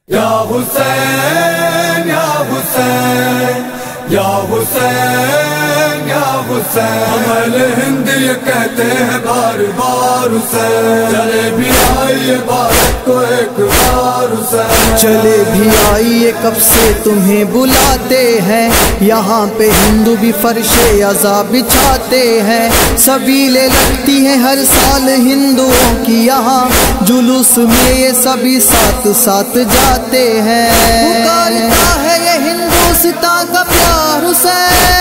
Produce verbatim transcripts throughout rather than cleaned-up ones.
یا حسین یا حسین یا حسین یا حسین، ہم اہل ہند یہ کہتے ہیں بار بار حسین، چلے بھی آئیے بھارت کو ایک بار حسین، چلے بھی آئیے کب سے تمہیں بلاتے ہیں، یہاں پہ ہندو بھی فرش عزا بچھاتے ہیں، سبیلیں لگتی ہیں ہر سال ہندوؤں کی، یہاں جلوس میں یہ سبھی ساتھ ساتھ جاتے ہیں، پکارتا ہے یہ ہندوستان کا پیار حسین،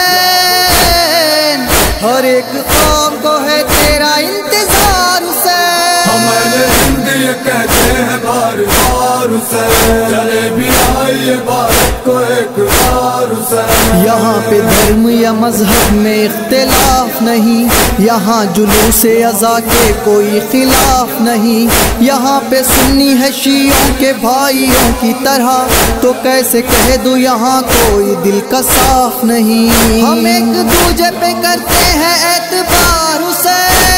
ہر ایک قوم کو ہے تیرا انتظار حسین، ہم اہل ہند یہ کہتے ہیں بار بار حسین، چلے بھی آئیے بھارت کو ایک بار حسین، یہاں پہ دھرم یا مذہب میں اختلاف نہیں، یہاں جلوس عزا کے کوئی خلاف نہیں، یہاں پہ سنی ہے شیعوں کے بھائیوں کی طرح، تو کیسے کہہ دوں یہاں کوئی دل کا صاف نہیں، ہم ایک دوجے پہ کرتے ہیں اعتبار حسین،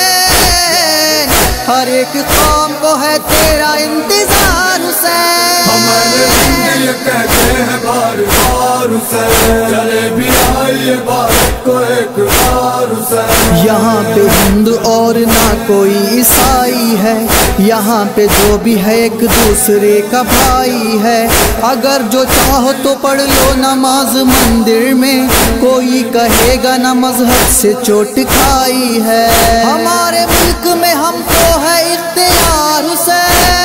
ہر ایک قوم کو ہے تیرا انتظار حسین، ہم اہل ہند یہ کہتے ہیں بار بار حسین، چلے بھی آئیے بھارت کو ایک بار حسین، یہاں پہ ہند اور نہ کوئی عیسائی ہے، یہاں پہ جو بھی ہے ایک دوسرے کا بھائی ہے، اگر جو چاہو تو پڑھ لو نماز مندر میں، کوئی کہے گا نہ مذہب سے چوٹ کھائی ہے، ہمارے ملک میں ہم کو ہے اختیار حسین،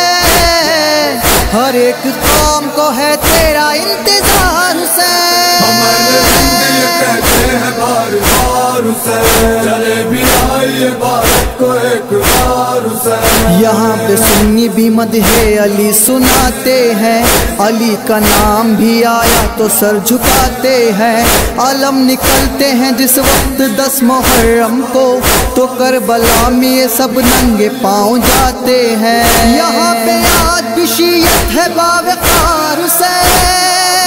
ہر ایک قوم کو ہے تیرا انتظار حسین، ہم اہل ہند یہ کہتے ہیں بار بار حسین، چلے بھی آئیے بھارت کو ایک بار حسین، یہاں پہ سنی بھی مدح علی سناتے ہیں، علی کا نام بھی آیا تو سر جھکاتے ہیں، علم نکلتے ہیں جس وقت دس محرم کو، تو کربلا میں یہ سب ننگے پاؤں جاتے ہیں، یہاں پہ آج بھی شیعت ہے باوقار حسین،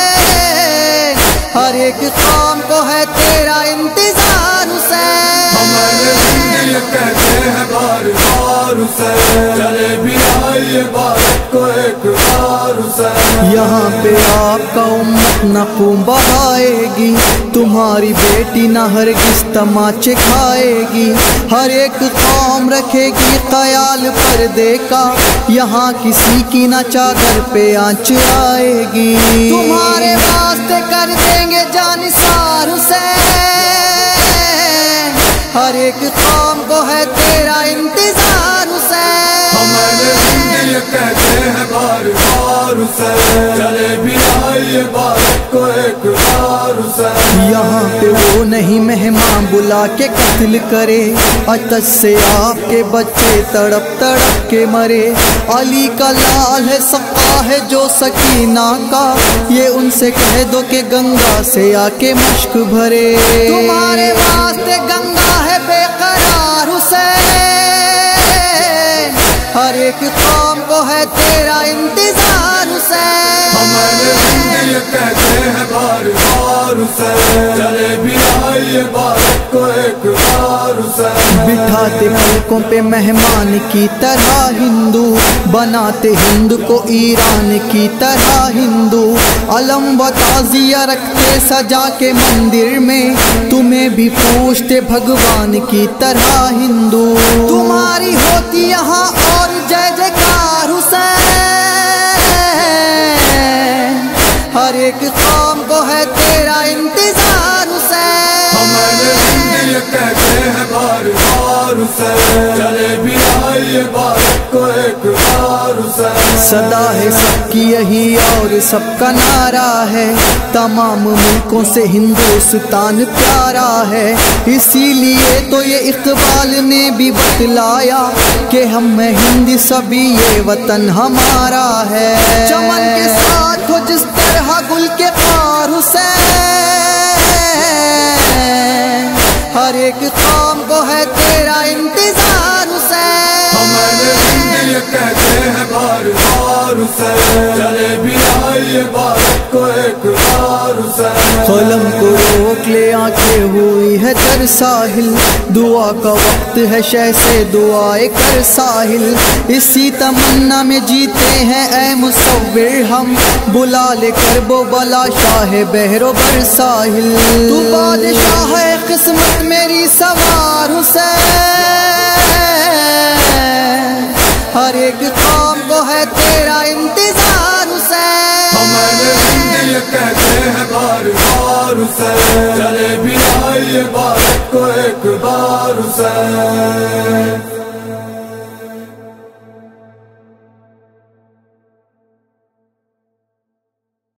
ہر ایک قوم کو ہے تیرا انتظار حسین، ہم اہل ہند یہ کہتے ہیں بار بار حسین، چلے بھی آئیے بھارت کو ایک بار حسین، یہاں پہ آپ کا امت نہ خون بہائے گی، تمہاری بیٹی نہ ہرگز تماچے کھائے گی، ہر ایک قوم رکھے گی خیال پردے کا، یہاں کسی کی نہ چادر پہ آنچ آئے گی، تمہارے واسطے کر دیں گے جان نثار حسین، ہر ایک قوم کو ہے تیرا انتظار حسین، ہم اہل ہند یہ کہتے ہیں بار بار حسین، چلے بھی آئیے بھارت کو ایک بار حسین، یہاں پہ وہ نہیں مہمان بلا کے قتل کرے، آتش سے آپ کے بچے تڑپ تڑپ کے مرے، علی کا لال ہے سقا ہے جو سکینہ کا، یہ ان سے کہہ دو کہ گنگا سے آ کے مشک بھرے، تمہارے واسطے گنگا ہے بے قرار حسین، ہر ایک قوم کو ہے تیرا انتظار حسین، ہم اہل ہند یہ کہتے ہیں بار بار حسین، چلے بھی آئیے بھارت کو ایک بار حسین، بٹھاتے پلکوں پہ مہمان کی طرح ہندو، بناتے ہند کو ایران کی طرح ہندو، علم و تعزیہ رکھتے سجا کے مندر میں، تمہیں بھی پوچھتے بھگوان کی طرح ہندو، تمہاری ہوتی یہاں اور جے جے کار حسین، ہر ایک قوم کو ہے تیرا انتظار حسین، ہم اہل ہند یہ کہتے ہیں بار بار حسین، چلے بھی آئیے بھارت کو ایک بار حسین، صدا ہے سب کی یہی اور سب کا نعرہ ہے، تمام ملکوں سے ہندوستان پیارا ہے، اسی لیے تو یہ اقبال نے بھی بتلایا کہ ہم میں ہند سبھی یہ وطن ہمارا ہے، چمن کے ساتھ ہو جس طرح گل کے خار حسین، ہر ایک قوم کو ہے تیرا انتظار حسین، ہم اہل ہند یہ کہتے ہیں بار بار حسین، چلے بھی آئیے بھارت کو ایک بار حسین۔ حسین. قلم کو روک لے آنکھیں ہوئی ہے در ساحل، دعا کا وقت ہے شہ سے دعائے کر ساحل. اسی تمنا میں جیتے ہیں اے مصور ہم، بلا لے کر بو بلا شاہ بحر و بر ساحل. تو بادشاہ ہے قسمت میری سوار حسین، ہر ایک قوم کو ہے تیرا انتظار حسین. ہمارے ہند یہ کہتے ہیں بار بار حسین، چلے بھی آئیے بھارت کو ایک بار حسین.